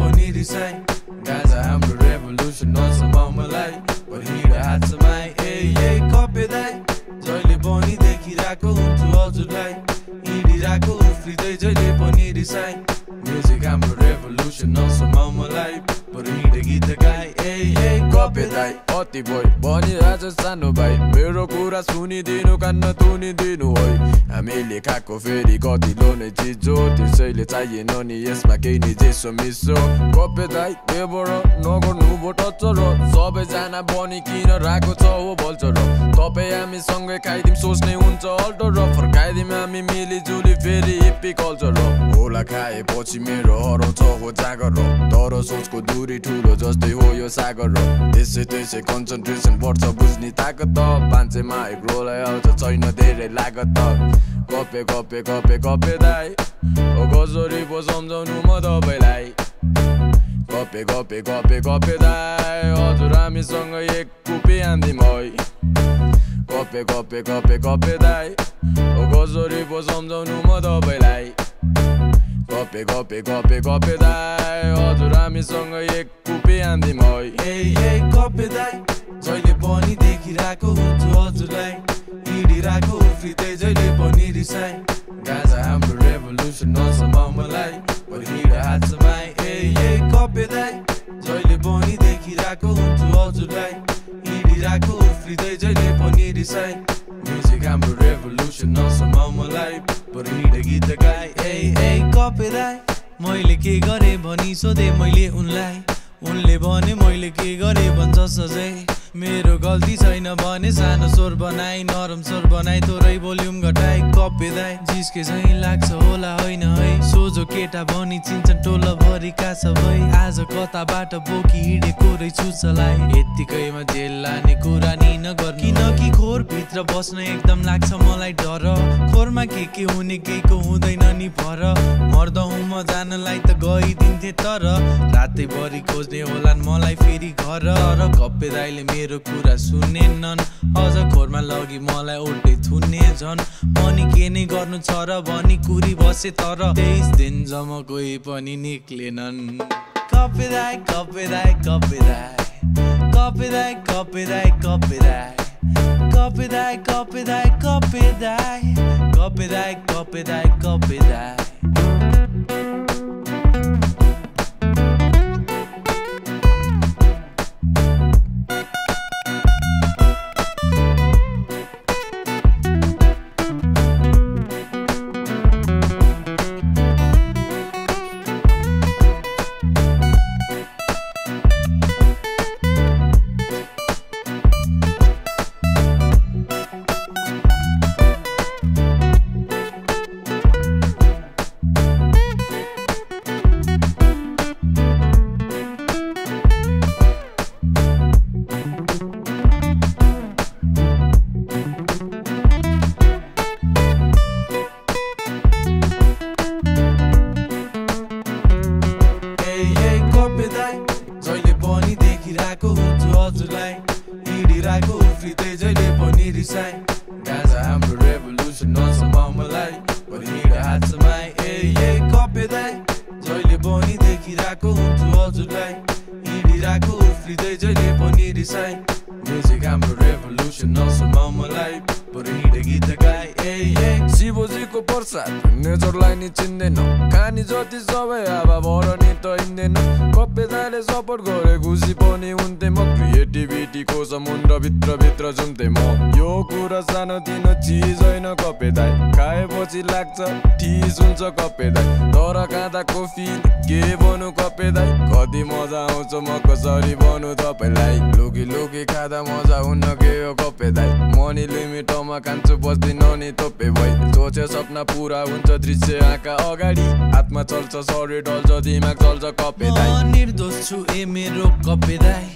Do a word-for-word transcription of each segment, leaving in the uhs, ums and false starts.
पनि रिसाइ गाजा हाम्रो रेभोल्युसन नसमाउ मलाई हिँड हातमा ए ए कपे दाइ जहिले पनि देखिरहेको हुन्छु हजुरलाई हिँडिरहेको उफ्रिँदै जहिले पनि रिसाइ म्युजिक हाम्रो रेभोल्युसन नसमाउ मलाई हिँड गीत गाई ए ए कपे दाइ अति भइ भनिरहेछ सानो भाइ मेरो कुरा सुनिदिनु कान्न तुनिदिनु है हामीले खाएको फेरि कति लोने चिज हो त्यसैले चाहिएन नि यसमा केही नि जेसो मिसो कपे दाइ बेबाट नगर्नु भो टच र सबैजना बनी किन राखेको छ हो भल्छ र तपाईँ हामी सँगै खाइदिउँ सोच्ने हुन्छ अल्टो र फर्काइदिउँ हामी मिलिजुली फेरि हिप्पी कल्चर र होला खाएपछि मेरो हराउँछ हो जागर र तर सोचको दूरी ठुलो जस्तै हो यो सागर र त्यसै त्यसै कन्सन्ट्रेसन बढ्छ बुझ्ने ताकत मान्छेमा एक रोलाई आउँछ छैन धेरै लागत कपे कपे कपे कपे दाइ ओ कसरी पो सम्झाउनु म तपाईँलाई कपे कपे कपे कपे दाइ हजुर हामीसँग एक कुपी आन्दिम है कपे कपे कपे कपे दाइ ओ कसरी पो सम्झाउनु म तपाईँलाई कपे कपे कपे कपे दाइ हजुर हामीसँग एक कुपी आन्दिम है ए ए कपे दाइ जहिले पनि देखिरहेको हुन्छु हजुरलाई हिँडिरहेको उफ्रिँदै जहिले पनि रिसाइ गाजा हाम्रो रेभोल्युसन नसमाउ मलाई हिँड हातमा ए ए कपे दाइ जहिले पनि देखिरहेको हुन्छु हजुरलाई हिँडिरहेको उफ्रिँदै जहिले पनि रिसाइ म्युजिक हाम्रो रेभोल्युसन नसमाउ मलाई हिँड गीत गाई ए ए कपे दाइ मैले के गरे भनी सोधे मैले उनलाई उनले भने मैले के गरे भन्छ सजै मेरो गल्ती छैन भने सानो स्वर बनाई नरम स्वर बनाई तोरै भोल्युम घटाई कपे दाइ जिस्के चाहिँ लाग्छ होला होइन है सोझो केटा भनी चिन्छन् टोला भरिका सबै आज कताबाट बोकी हिँडेको रहेछु चलाई यत्तिकैमा जेल लाने कुरा नि नगर्नु किनकि खोर भित्र बस्न एकदम लाग्छ मलाई डर खोरमा के के हुने केहीको हुँदैन नि भर मर्दा हुँ म जानलाई त गइदिन्थे तर रातैभरि खोज्ने होलान् मलाई फेरि घर र कपे दाइले मेरो कुरा सुनेनन् अझ खोरमा लगी मलाई उल्टै थुन्ने झन् पनि के नै गर्नु छ र भनी कुरी बसे तर तेइस दिन जम्म कोही पनि निक्लेनन् कपे दाइ कपे दाइ कपे दाइ कपे दाइ कपे दाइ कपे दाइ कपे दाइ कपे दाइ कपे दाइ कपे दाइ कपे दाइ कपे दाइ हिँडिरहेको उफ्रिँदै जहिले पनि रिसाइ गाजा हाम्रो रेभोल्युसन नसमाउ मलाई हिँड हातमा ए ए कपे दाइ जहिले पनि देखिरहेको हुन्छु हजुरलाई हिँडिरहेको उफ्रिँदै जहिले पनि रिसाइ म्युजिक हाम्रो रेभोल्युसन नसमाउ मलाई हिँड गीत गाई ए ए शिवजीको प्रसाद नेचरलाई नि चिन्दैन खानी जति सबै हावा भर नि त हिँड्दैन कपे दाइले सपोर्ट गरे खुसी पनि हुन्थे म क्रिएटिभिटीको समुद्र भित्र भित्र जुम्थे म यो कुरा सानोतिनो चिज होइन कपे दाइ खाएपछि लाग्छ ठिस हुन्छ कपे दाइ तर खाँदाको फिल के बनु कपे दाइ कति मजा आउँछ म कसरी बनु तपाईँलाई लुकी लुकी खाँदा मजा हुन्न के हो कपे दाइ मनी लिमिटमा खान्छु बस्दिन नि तोपे भई सोचे सपना पुरा हुन्छ दृश्य आँखा अगाडि आत्मा चल्छ शरीर डल्छ दिमाग चल्छ कपे दाइ निर्दोष छु ए मेरो कपे दाइ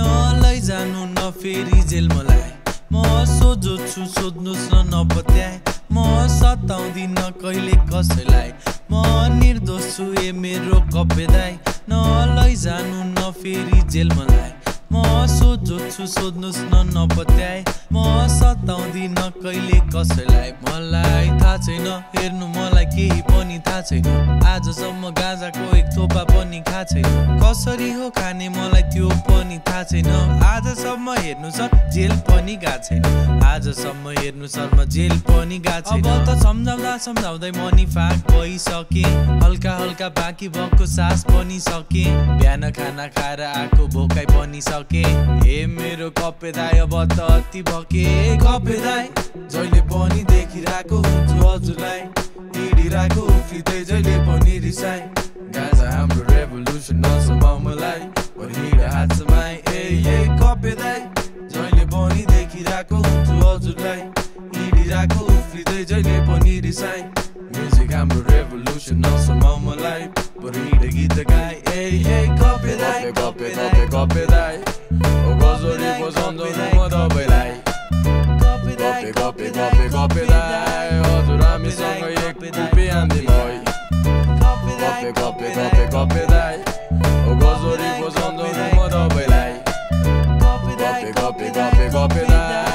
नलैजानु न फेरि जेल मलाई म सोझो छु सोध्नुस् न नपत्याए म सताउँदिन कहिले कसैलाई म निर्दोष छु ए मेरो कपे दाइ नलैजानु न फेरि जेल मलाई म सोझो छु छु सोध्नुस् न नपत्याए म सताउँदिन कहिले कसैलाई मलाई थाहा छैन हेर्नु मलाई केही पनि थाहा छैन आजसम्म गाँजाको एक थोपा पनि खा छैन कसरी हो खाने मलाई त्यो पनि थाहा छैन आजसम्म हेर्नु सर जेल पनि गा छैन आजसम्म हेर्नु सर म जेल पनि गा छैन अब त सम्झाउँदा सम्झाउँदै मनी फाक भइसके हल्का हल्का बाँकी भएको सास पनि सके बिहान खाना खाएर आएको भोकाइ पनि सके ए मेरो कपे दाइ अब त अति भके कपे दाइ जहिले पनि देखिरहेको हुन्छु हजुरलाई हिँडिरहेको उफ्रिँदै जहिले पनि रिसाइ गाँजा हाम्रो रेभोल्युसन नसमाउ मलाई हिँड हातसमाइ ए ए कपे दाइ जहिले पनि देखिरहेको हुन्छु हजुरलाई हिँडिरहेको उफ्रिँदै जहिले पनि रिसाइ म्युजिक हाम्रो रेभोल्युसन नसमाउ मलाई हिँड गीत गाइ ए ए कपे दाइ कपे कपे कपे दाइ ओ गजरी बजाउँदैन म तपाईँलाई कपे कपे कपे कपे दाइ हजुर हामीसँग एक रुपे आन्दिन है कपे कपे कपे कपे दाइ ओ गजरी बजाउँदैन म तपाईँलाई कपे कपे कपे कपे दाइ